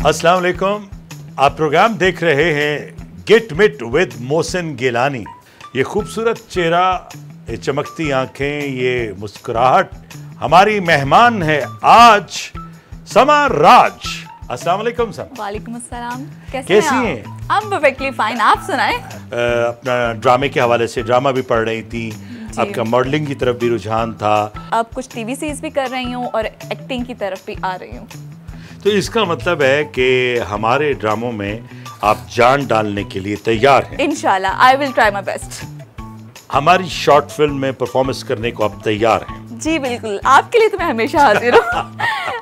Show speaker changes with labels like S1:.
S1: अस्सलाम वालेकुम। आप प्रोग्राम देख रहे हैं गेट मिट विद मोहसिन गिलानी। ये खूबसूरत चेहरा, ये चमकती आंखें, ये मुस्कुराहट हमारी मेहमान है आज समा राज। अस्सलाम वालेकुम समा।
S2: वालेकुम अस्सलाम।
S1: कैसी हैं?
S2: I'm perfectly fine। आप सुनाएं?
S1: अपना ड्रामे के हवाले से ड्रामा भी पढ़ रही थी, आपका मॉडलिंग की तरफ भी रुझान था।
S2: अब कुछ टीवी सीरीज भी कर रही हूँ और एक्टिंग की तरफ भी आ रही हूँ।
S1: तो इसका मतलब है कि हमारे ड्रामों में आप जान डालने के लिए तैयार हैं।
S2: इंशाल्लाह I will try my best.
S1: हमारी शॉर्ट फिल्म में परफॉर्मेंस करने को आप तैयार हैं?
S2: जी बिल्कुल, आपके लिए तो मैं हमेशा हाजिर हूँ।